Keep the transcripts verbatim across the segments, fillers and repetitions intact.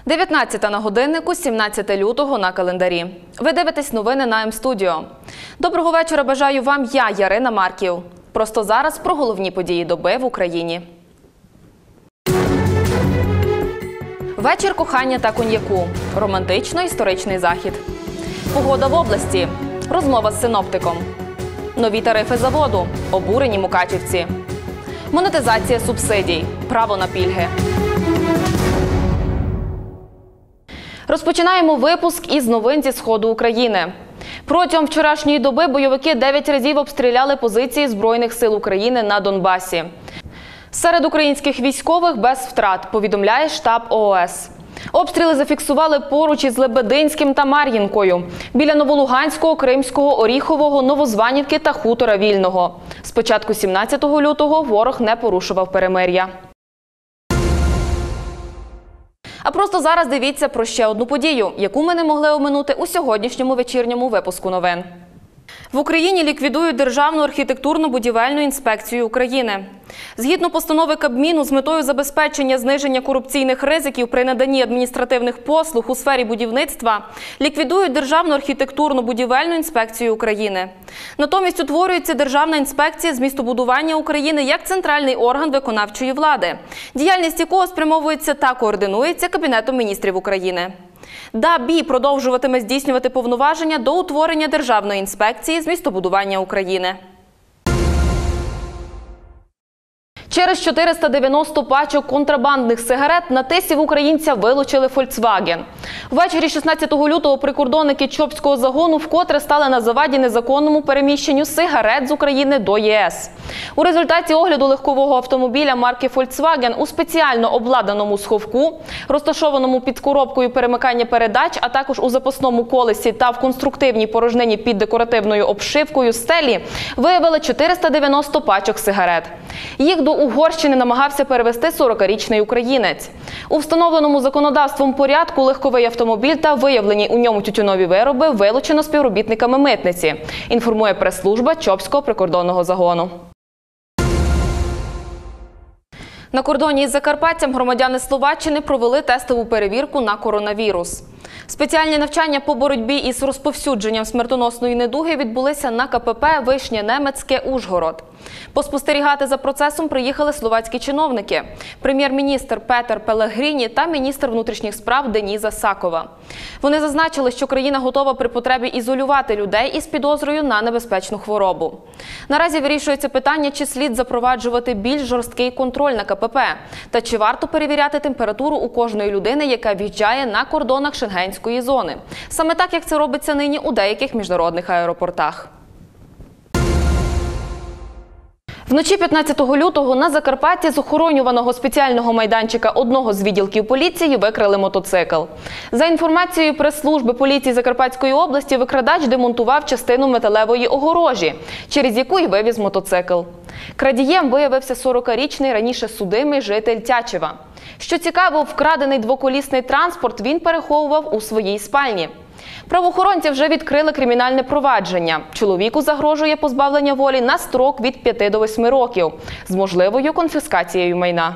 дев'ятнадцята на годиннику, сімнадцяте лютого на календарі. Ви дивитесь новини на М-студіо. Доброго вечора бажаю вам я, Ярина Марків. Просто зараз про головні події доби в Україні. Вечір кохання та коньяку. Романтично-історичний захід. Погода в області. Розмова з синоптиком. Нові тарифи за воду. Обурені мукачівці. Монетизація субсидій. Право на пільги. Розпочинаємо випуск із новин зі сходу України. Протягом вчорашньої доби бойовики дев'ять разів обстріляли позиції Збройних сил України на Донбасі. Серед українських військових без втрат, повідомляє штаб О О С. Обстріли зафіксували поруч із Лебединським та Мар'їнкою, біля Новолуганського, Кримського, Оріхового, Новозванівки та Хутора Вільного. З початку сімнадцятого лютого ворог не порушував перемир'я. А просто зараз дивіться про ще одну подію, яку ми не могли оминути у сьогоднішньому вечірньому випуску новин. В Україні ліквідують Державну архітектурно-будівельну інспекцію України. Згідно постанови Кабміну, з метою забезпечення зниження корупційних ризиків при наданні адміністративних послуг у сфері будівництва, ліквідують Державну архітектурно-будівельну інспекцію України. Натомість утворюється Державна інспекція з містобудування України як центральний орган виконавчої влади, діяльність якого спрямовується та координується Кабінетом міністрів України. ДАБІ продовжуватиме здійснювати повноваження до утворення Державної інспекції з містобудування України. Через чотириста дев'яносто пачок контрабандних сигарет на Тисі в українця вилучили Volkswagen. Ввечері шістнадцятого лютого прикордонники Чопського загону вкотре стали на заваді незаконному переміщенню сигарет з України до Є С. У результаті огляду легкового автомобіля марки Volkswagen у спеціально обладнаному сховку, розташованому під коробкою перемикання передач, а також у запасному колесі та в конструктивній порожнині під декоративною обшивкою стелі, виявили чотириста дев'яносто пачок сигарет. Їх до Угорщини намагався перевезти сорокарічний українець. У встановленому законодавством порядку легковий автомобіль та виявлені у ньому тютюнові вироби вилучено співробітниками митниці, інформує прес-служба Чопського прикордонного загону. На кордоні із Закарпаттям громадяни Словаччини провели тестову перевірку на коронавірус. Спеціальні навчання по боротьбі із розповсюдженням смертоносної недуги відбулися на Ка Пе Пе «Вишнє-Немецьке», Ужгород. Поспостерігати за процесом приїхали словацькі чиновники – прем'єр-міністр Петер Пелегріні та міністр внутрішніх справ Деніза Сакова. Вони зазначили, що країна готова при потребі ізолювати людей із підозрою на небезпечну хворобу. Наразі вирішується питання, чи слід запроваджувати більш жорсткий контроль на Ка Пе Пе, та чи варто перевіряти температуру у кожної людини, яка в'їжджає на кордонах Шенгенської зони. Саме так, як це робиться нині у деяких міжнародних аеропортах. Вночі п'ятнадцятого лютого на Закарпатті з охоронюваного спеціального майданчика одного з відділків поліції викрали мотоцикл. За інформацією прес-служби поліції Закарпатської області, викрадач демонтував частину металевої огорожі, через яку й вивіз мотоцикл. Крадієм виявився сорокарічний раніше судимий житель Тячева. Що цікаво, вкрадений двоколісний транспорт він переховував у своїй спальні. Правоохоронці вже відкрили кримінальне провадження. Чоловіку загрожує позбавлення волі на строк від п'яти до восьми років з можливою конфіскацією майна.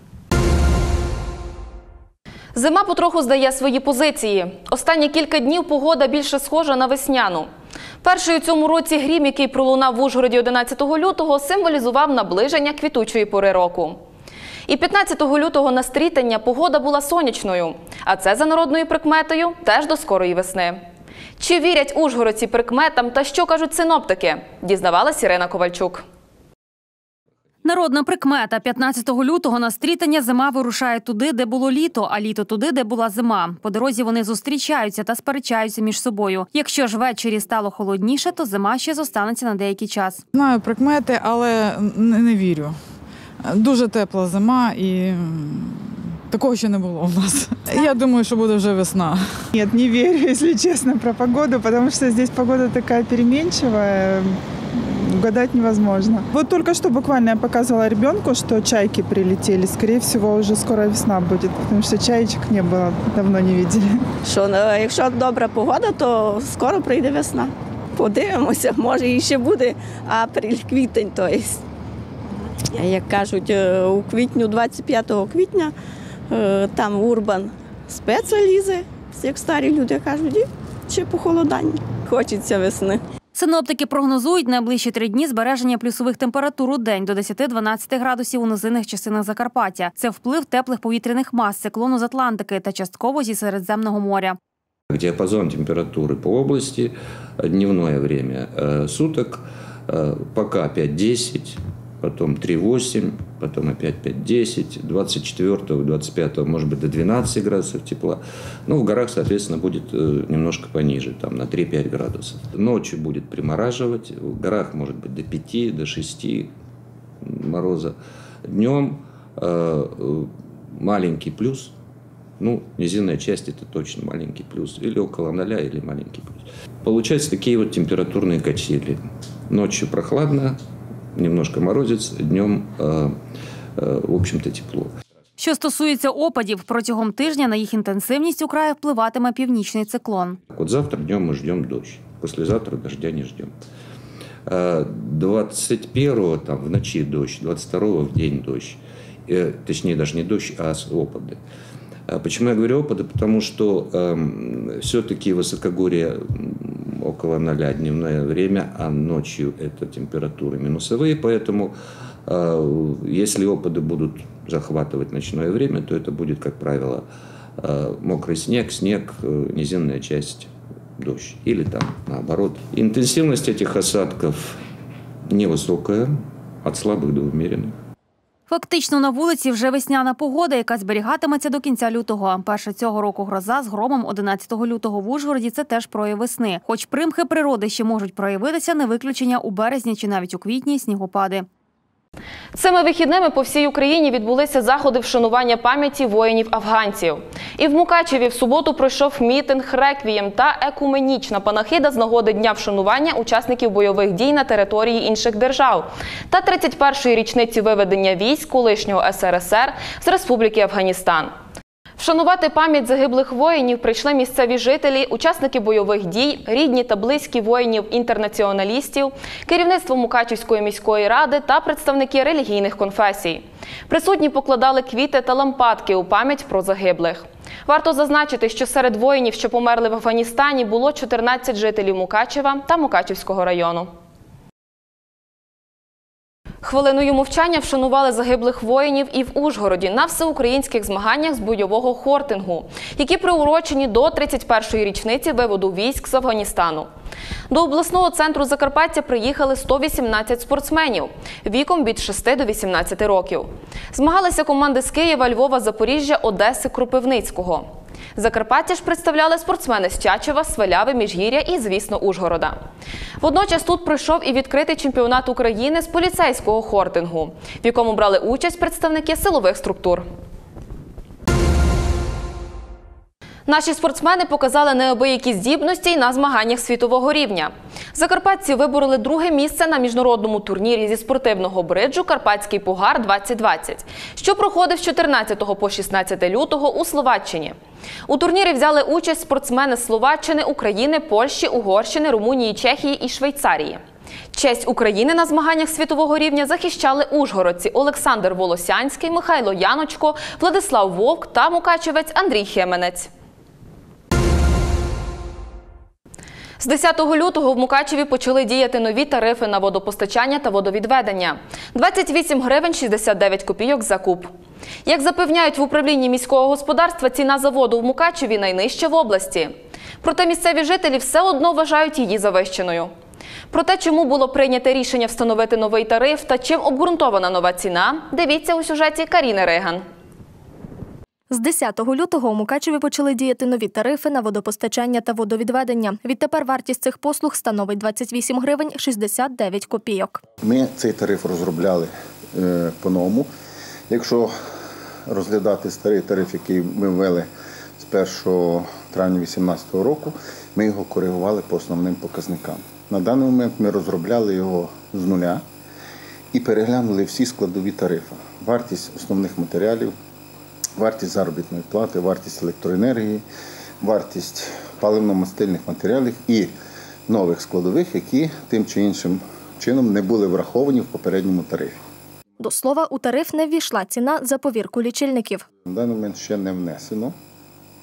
Зима потроху здає свої позиції. Останні кілька днів погода більше схожа на весняну. Перший у цьому році грім, який пролунав в Ужгороді одинадцятого лютого, символізував наближення квітучої пори року. І п'ятнадцятого лютого на Стрітення погода була сонячною, а це, за народною прикметою, теж до скорої весни. Чи вірять ужгородці прикметам та що кажуть синоптики? Дізнавалась Ірина Ковальчук. Народна прикмета. п'ятнадцятого лютого на Стрітення зима вирушає туди, де було літо, а літо туди, де була зима. По дорозі вони зустрічаються та сперечаються між собою. Якщо ж ввечері стало холодніше, то зима ще зостанеться на деякий час. Знаю прикмети, але не, не вірю. Дуже тепла зима і такого ще не було у нас. Я думаю, що буде вже весна. Нет, не верю, если честно, про погоду, потому что здесь погода такая переменчивая, угадать невозможно. Вот только что буквально я показывала ребенку, что чайки прилетели. Скорее всего, уже скоро весна будет, потому что чаечек не было, давно не видели. Що, якщо добра погода, то скоро прийде весна. Подивимося, може і ще буде апрель, квітень, то є. Як кажуть, у квітню, двадцять п'ятого квітня, там Урбан спеця лізе, як старі люди кажуть, і чи похолодання. Хочеться весни. Синоптики прогнозують найближчі три дні збереження плюсових температур у день до десяти-дванадцяти градусів у низинних частинах Закарпаття. Це вплив теплих повітряних мас, циклону з Атлантики та частково зі Середземного моря. Диапазон температуры по области, дневное время суток, пока пять-десять, потом три-восемь, потом опять пять-десять, двадцать четвёртого, двадцать пятого может быть до двенадцати градусов тепла. Ну, в горах, соответственно, будет немножко пониже, там на три-пять градусов. Ночью будет примораживать, в горах может быть до пяти, до шести мороза. Днем э, маленький плюс. Ну, низинная часть – это точно маленький плюс. Или около ноля, или маленький плюс. Получаются такие вот температурные качели. Ночью прохладно, немножко морозец, днем, э, э, в общем-то, тепло. Що стосується опадів, протягом тижня на їх інтенсивність у краї впливатиме північний циклон. Вот завтра днем мы ждем дождь, послезавтра дождя не ждем. двадцать первого там в ночи дождь, двадцать второго в день дождь. Точнее, даже не дождь, а опады. Почему я говорю опады? Потому что э, все-таки высокогорье около ноля дневное время, а ночью это температуры минусовые, поэтому э, если опады будут захватывать ночное время, то это будет, как правило, э, мокрый снег, снег, э, низинная часть, дождь. Или там наоборот. Интенсивность этих осадков невысокая, от слабых до умеренных. Фактично на вулиці вже весняна погода, яка зберігатиметься до кінця лютого. Перша цього року гроза з громом одинадцятого лютого в Ужгороді – це теж прояв весни. Хоч примхи природи ще можуть проявитися, не виключення у березні чи навіть у квітні снігопади. Цими вихідними по всій Україні відбулися заходи вшанування пам'яті воїнів-афганців. І в Мукачеві в суботу пройшов мітинг, реквієм та екуменічна панахида з нагоди Дня вшанування учасників бойових дій на території інших держав та тридцять першої річниці виведення військ колишнього ес ер ес ер з Республіки Афганістан. Вшанувати пам'ять загиблих воїнів прийшли місцеві жителі, учасники бойових дій, рідні та близькі воїнів-інтернаціоналістів, керівництво Мукачівської міської ради та представники релігійних конфесій. Присутні покладали квіти та лампадки у пам'ять про загиблих. Варто зазначити, що серед воїнів, що померли в Афганістані, було чотирнадцять жителів Мукачева та Мукачівського району. Хвилиною мовчання вшанували загиблих воїнів і в Ужгороді на всеукраїнських змаганнях з бойового хортингу, які приурочені до тридцять першої річниці виводу військ з Афганістану. До обласного центру Закарпаття приїхали сто вісімнадцять спортсменів віком від шести до вісімнадцяти років. Змагалися команди з Києва, Львова, Запоріжжя, Одеси, Кропивницького. Закарпаття ж представляли спортсмени з Чачева, Сваляви, Міжгір'я і, звісно, Ужгорода. Водночас тут пройшов і відкритий чемпіонат України з поліцейського хортингу, в якому брали участь представники силових структур. Наші спортсмени показали неабиякі здібності й на змаганнях світового рівня. Закарпатці вибороли друге місце на міжнародному турнірі зі спортивного бриджу «Карпатський Пугар двадцять двадцять», що проходив з чотирнадцятого по шістнадцяте лютого у Словаччині. У турнірі взяли участь спортсмени з Словаччини, України, Польщі, Угорщини, Румунії, Чехії і Швейцарії. Честь України на змаганнях світового рівня захищали ужгородці Олександр Волосянський, Михайло Яночко, Владислав Вовк та мукачевець Андрій Хеменець. З десятого лютого в Мукачеві почали діяти нові тарифи на водопостачання та водовідведення – двадцять вісім гривень шістдесят дев'ять копійок за куб. Як запевняють в управлінні міського господарства, ціна за воду в Мукачеві найнижча в області. Проте місцеві жителі все одно вважають її завищеною. Про те, чому було прийнято рішення встановити новий тариф та чим обґрунтована нова ціна, дивіться у сюжеті Каріни Риган. З десятого лютого у Мукачеві почали діяти нові тарифи на водопостачання та водовідведення. Відтепер вартість цих послуг становить двадцять вісім гривень шістдесят дев'ять копійок. Ми цей тариф розробляли е, по-новому. Якщо розглядати старий тариф, який ми ввели з першого травня дві тисячі вісімнадцятого року, ми його коригували по основним показникам. На даний момент ми розробляли його з нуля і переглянули всі складові тарифи. Вартість основних матеріалів, вартість заробітної плати, вартість електроенергії, вартість паливно-мастильних матеріалів і нових складових, які тим чи іншим чином не були враховані в попередньому тарифі. До слова, у тариф не ввійшла ціна за повірку лічильників. На даний момент ще не внесено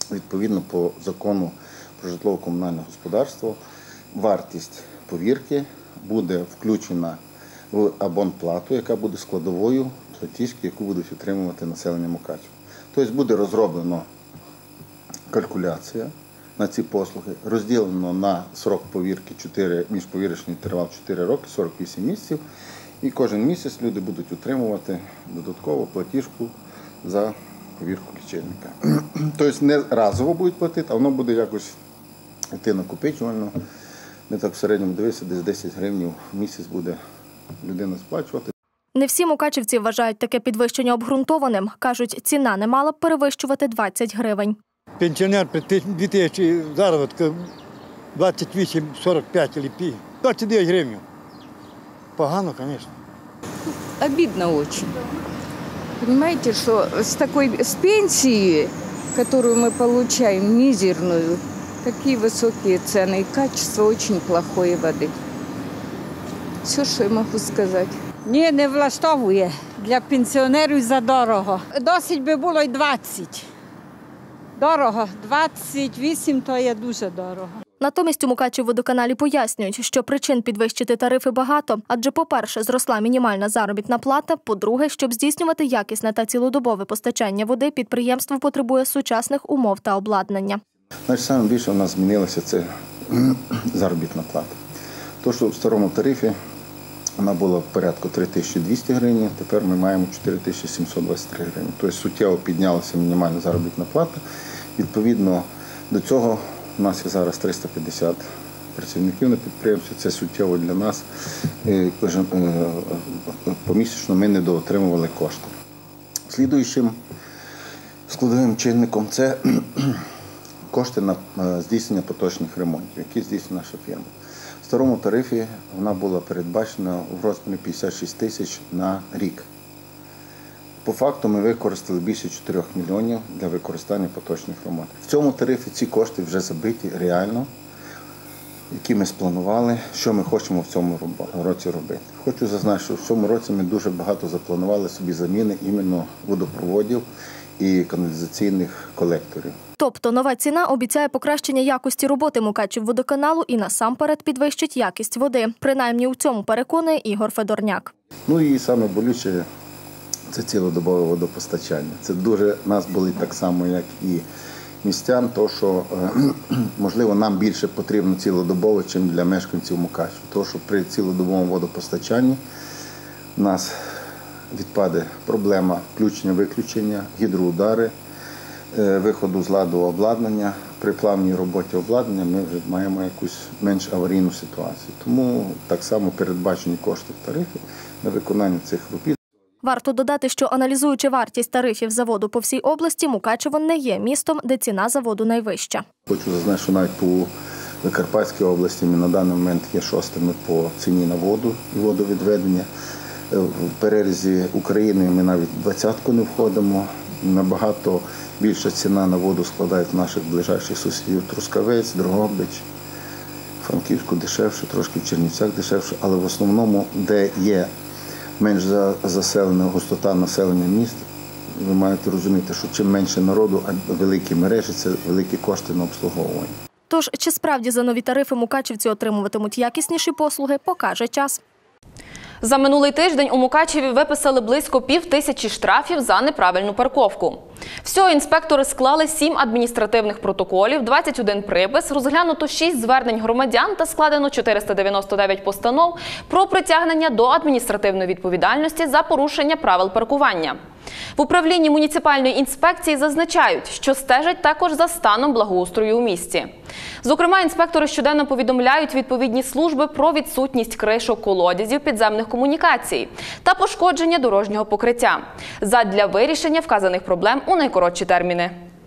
відповідно по закону про житлово-комунальне господарство, вартість повірки буде включена в абонплату, яка буде складовою платіжки, яку будуть отримувати населення Мукачева. Тобто буде розроблено калькуляція на ці послуги, розділено на срок повірки, чотири, міжповірочний інтервал чотири роки, сорок вісім місяців, і кожен місяць люди будуть отримувати додаткову платіжку за повірку лічильника. Тобто не разово будуть платити, а воно буде якось йти накопичувально. Не так в середньому дивися, десь десять гривень в місяць буде людина сплачувати. Не всі мукачівці вважають таке підвищення обґрунтованим. Кажуть, ціна не мала б перевищувати двадцять гривень. Пенсіонер при дві тисячі заробітку двадцять вісім сорок п'ять ліпі. двадцять дев'ять гривень. Погано, звісно. Обидно очень. Понимаете, что с такой, с пенсии, которую мы получаем, мизерную, такие высокие цены и качество очень плохой воды. Все, що я можу сказати. Ні, не влаштовує. Для пенсіонерів задорого. Досить би було й двадцять. Дорого. двадцять вісім – то є дуже дорого. Натомість у Мукачівводоканалі пояснюють, що причин підвищити тарифи багато. Адже, по-перше, зросла мінімальна заробітна плата. По-друге, щоб здійснювати якісне та цілодобове постачання води, підприємство потребує сучасних умов та обладнання. Значить, саме більше у нас змінилося це заробітна плата. То, що в старому тарифі вона була в порядку три тисячі двісті гривень, тепер ми маємо чотири тисячі сімсот двадцять три гривні. Тобто суттєво піднялася мінімальна заробітна плата. Відповідно до цього у нас є зараз триста п'ятдесят працівників на підприємстві. Це суттєво для нас. Помісячно ми недоотримували кошти. Слідуючим складовим чинником – це кошти на здійснення поточних ремонтів, які здійснює наша фірма. В старому тарифі вона була передбачена в розмірі п'ятдесят шість тисяч на рік. По факту ми використали більше чотирьох мільйонів для використання поточних ремонтів. В цьому тарифі ці кошти вже забиті реально, які ми спланували, що ми хочемо в цьому році робити. Хочу зазначити, що в цьому році ми дуже багато запланували собі заміни іменно водопроводів і каналізаційних колекторів. Тобто нова ціна обіцяє покращення якості роботи Мукачівводоканалу і насамперед підвищить якість води. Принаймні у цьому переконує Ігор Федорняк. Ну і саме болюче – це цілодобове водопостачання. Це дуже нас болить так само, як і містян, то що, можливо, нам більше потрібно цілодобово, ніж для мешканців Мукачева. Тому що при цілодобовому водопостачанні у нас відпаде проблема включення-виключення, гідроудари, виходу з ладу обладнання. При плавній роботі обладнання ми вже маємо якусь менш аварійну ситуацію. Тому так само передбачені кошти в тарифі на виконання цих робіт. Варто додати, що аналізуючи вартість тарифів за воду по всій області, Мукачево не є містом, де ціна за воду найвища. Хочу зазначити, що навіть по Закарпатській області ми на даний момент є шостими по ціні на воду і водовідведення. В перерізі України ми навіть в двадцятку не входимо. Набагато більша ціна на воду складають наших ближайших сусідів Трускавець, Дрогобич, Франківську дешевше, трошки в Чернівцях дешевше, але в основному, де є менш заселена густота населення міст, ви маєте розуміти, що чим менше народу, а великі мережі – це великі кошти на обслуговування. Тож, чи справді за нові тарифи мукачівці отримуватимуть якісніші послуги, покаже час. За минулий тиждень у Мукачеві виписали близько пів тисячі штрафів за неправильну парковку. Всього інспектори склали сім адміністративних протоколів, двадцять один припис, розглянуто шість звернень громадян та складено чотириста дев'яносто дев'ять постанов про притягнення до адміністративної відповідальності за порушення правил паркування. В управлінні муніципальної інспекції зазначають, що стежать також за станом благоустрою у місті. Зокрема, інспектори щоденно повідомляють відповідні служби про відсутність кришок колодязів підземних комунікацій та пошкодження дорожнього покриття задля вирішення вказаних проблем у найкоротші терміни.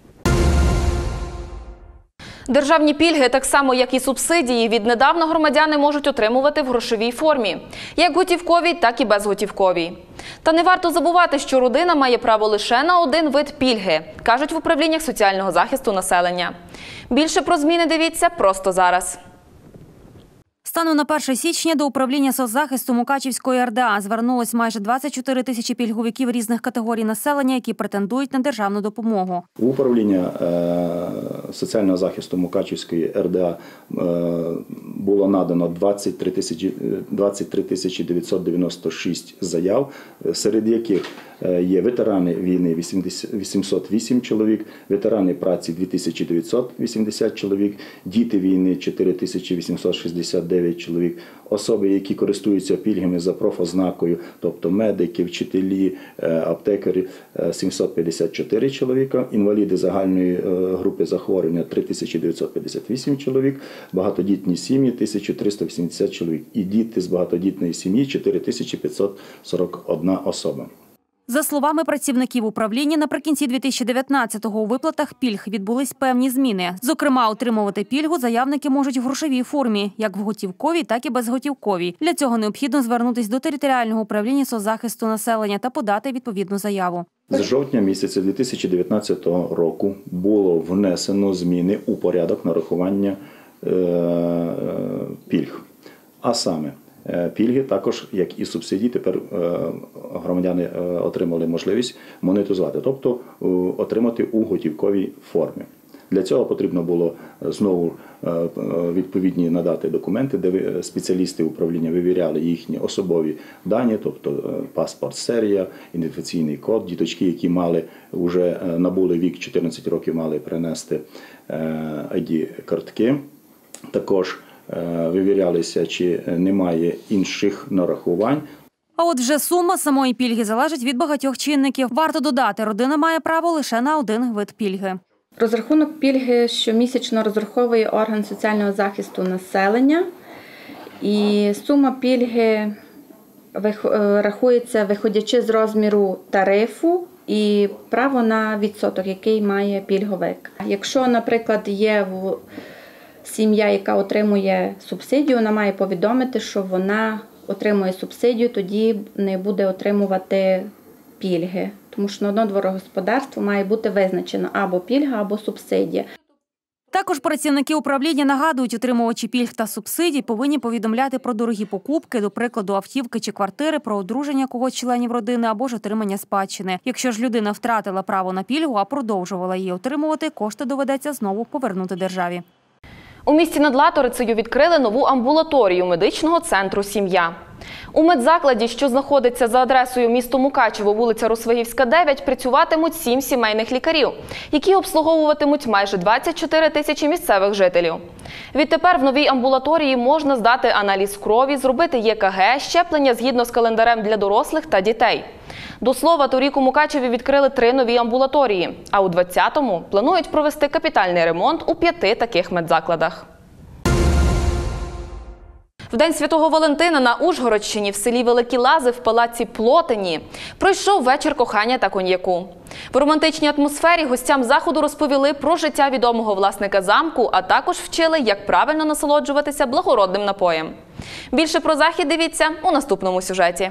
Державні пільги, так само як і субсидії, віднедавна громадяни можуть отримувати в грошовій формі, як готівковій, так і безготівковій. Та не варто забувати, що родина має право лише на один вид пільги, кажуть в управліннях соціального захисту населення. Більше про зміни дивіться просто зараз. З Станом на перше січня до управління соцзахисту Мукачівської ер де а звернулось майже двадцять чотири тисячі пільговиків різних категорій населення, які претендують на державну допомогу. У управління соціального захисту Мукачівської ер де а було надано двадцять три тисячі дев'ятсот дев'яносто шість заяв, серед яких є ветерани війни вісімсот вісім чоловік, ветерани праці дві тисячі дев'ятсот вісімдесят чоловік, діти війни чотири тисячі вісімсот шістдесят дев'ять чоловік, особи, які користуються пільгами за профознакою, тобто медики, вчителі, аптекарі сімсот п'ятдесят чотири чоловіка, інваліди загальної групи захворювання три тисячі дев'ятсот п'ятдесят вісім чоловік, багатодітні сім'ї тисяча триста вісімдесят чоловік і діти з багатодітної сім'ї чотири тисячі п'ятсот сорок одна особа. За словами працівників управління, наприкінці дві тисячі дев'ятнадцятого у виплатах пільг відбулись певні зміни. Зокрема, отримувати пільгу заявники можуть в грошовій формі, як в готівковій, так і безготівковій. Для цього необхідно звернутися до територіального управління соцзахисту населення та подати відповідну заяву. З жовтня місяця дві тисячі дев'ятнадцятого року було внесено зміни у порядок нарахування е, пільг. А саме, пільги також, як і субсидії, тепер громадяни отримали можливість монетизувати, тобто отримати у готівковій формі. Для цього потрібно було знову відповідні надати документи, де спеціалісти управління вивіряли їхні особові дані, тобто паспорт, серія, ідентифікаційний код. Діточки, які мали вже набули вік чотирнадцять років, мали принести ай ді-картки. Також вивірялися, чи немає інших нарахувань. А от вже сума самої пільги залежить від багатьох чинників. Варто додати, родина має право лише на один вид пільги. Розрахунок пільги щомісячно розраховує орган соціального захисту населення. І сума пільги рахується, виходячи з розміру тарифу і право на відсоток, який має пільговик. Якщо, наприклад, є в сім'я, яка отримує субсидію, вона має повідомити, що вона отримує субсидію, тоді не буде отримувати пільги. Тому що на одне дворогосподарство має бути визначено або пільга, або субсидія. Також працівники управління нагадують, отримувачі пільг та субсидій повинні повідомляти про дорогі покупки, до прикладу, автівки чи квартири, про одруження когось з членів родини або ж отримання спадщини. Якщо ж людина втратила право на пільгу, а продовжувала її отримувати, кошти доведеться знову повернути державі. У місті над Латорицею відкрили нову амбулаторію медичного центру «Сім'я». У медзакладі, що знаходиться за адресою місто Мукачево, вулиця Росвигівська, дев'ять, працюватимуть сім сімейних лікарів, які обслуговуватимуть майже двадцять чотири тисячі місцевих жителів. Відтепер в новій амбулаторії можна здати аналіз крові, зробити є ка ге, щеплення згідно з календарем для дорослих та дітей. До слова, торік у Мукачеві відкрили три нові амбулаторії, а у двадцятому планують провести капітальний ремонт у п'яти таких медзакладах. В День Святого Валентина на Ужгородщині в селі Великі Лази в палаці Плотині пройшов вечір кохання та коньяку. В романтичній атмосфері гостям заходу розповіли про життя відомого власника замку, а також вчили, як правильно насолоджуватися благородним напоєм. Більше про захід дивіться у наступному сюжеті.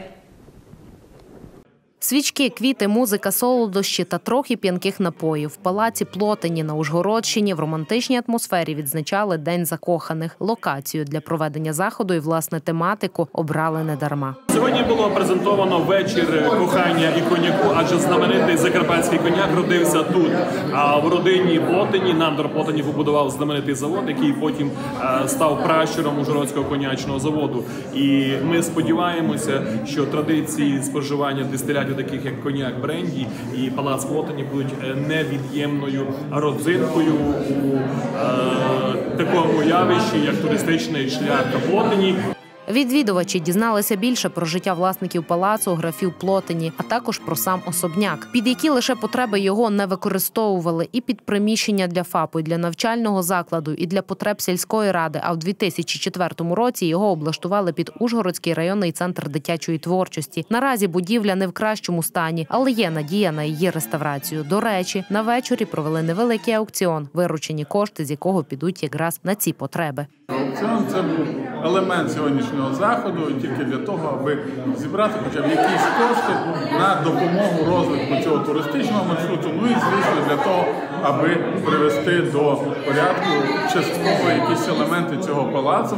Свічки, квіти, музика, солодощі та трохи п'янких напоїв. В палаці Плотині на Ужгородщині в романтичній атмосфері відзначали День закоханих. Локацію для проведення заходу і, власне, тематику обрали недарма. Сьогодні було презентовано вечір кохання і коньяку, адже знаменитий закарпатський коньяк родився тут. А в родині Плотині, Нандор Плотині побудував знаменитий завод, який потім став пращуром Ужгородського коньячного заводу. І ми сподіваємося, що традиції споживання дистилятів, таких як коньяк, бренді і палац Плотині, будуть невід'ємною родзинкою у е, такому явищі, як туристичний шлях до Плотині. Відвідувачі дізналися більше про життя власників палацу, графів Плотині, а також про сам особняк, під які лише потреби його не використовували і під приміщення для ФАПу, і для навчального закладу, і для потреб сільської ради, а в дві тисячі четвертому році його облаштували під Ужгородський районний центр дитячої творчості. Наразі будівля не в кращому стані, але є надія на її реставрацію. До речі, на вечорі провели невеликий аукціон, виручені кошти з якого підуть якраз на ці потреби. Аукціон – це був елемент сьогоднішнього заходу тільки для того, аби зібрати хоча б якісь кошти на допомогу розвитку цього туристичного маршруту, ну і, звісно, для того, аби привести до порядку частково якісь елементи цього палацу.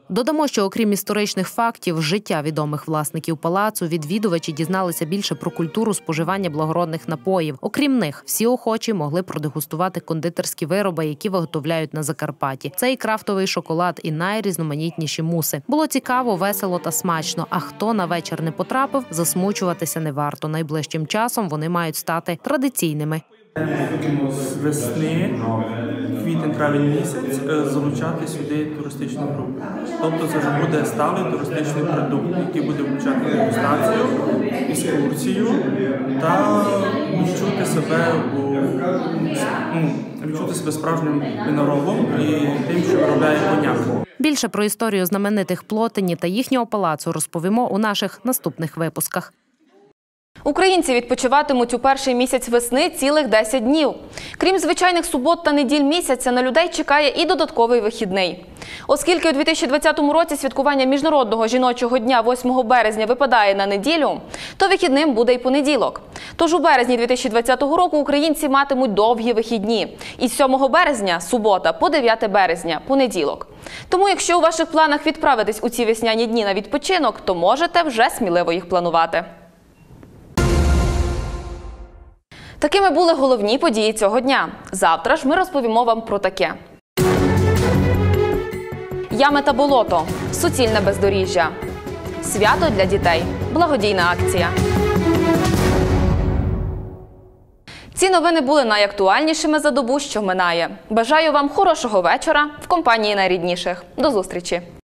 Додамо, що окрім історичних фактів життя відомих власників палацу, відвідувачі дізналися більше про культуру споживання благородних напоїв. Окрім них, всі охочі могли продегустувати кондитерські вироби, які виготовляють на Закарпатті. Це і крафтовий шоколад, і найрізноманітніші муси. Було цікаво, весело та смачно. А хто на вечір не потрапив, засмучуватися не варто. Найближчим часом вони мають стати традиційними. З весни, квітень-травень місяць залучати сюди туристичну групу. Тобто це вже буде сталий туристичний продукт, який буде включати дегустацію, екскурсію та відчути себе, ну, відчути себе справжнім виноробом і тим, що виробляє коняк. Більше про історію знаменитих Плотині та їхнього палацу розповімо у наших наступних випусках. Українці відпочиватимуть у перший місяць весни цілих десять днів. Крім звичайних субот та неділь місяця, на людей чекає і додатковий вихідний. Оскільки у дві тисячі двадцятому році святкування Міжнародного жіночого дня восьмого березня випадає на неділю, то вихідним буде й понеділок. Тож у березні дві тисячі двадцятого року українці матимуть довгі вихідні. Із сьомого березня – субота, по дев'яте березня – понеділок. Тому якщо у ваших планах відправитись у ці весняні дні на відпочинок, то можете вже сміливо їх планувати. Такими були головні події цього дня. Завтра ж ми розповімо вам про таке. Ями та болото. Суцільне бездоріжжя. Свято для дітей. Благодійна акція. Ці новини були найактуальнішими за добу, що минає. Бажаю вам хорошого вечора в компанії найрідніших. До зустрічі!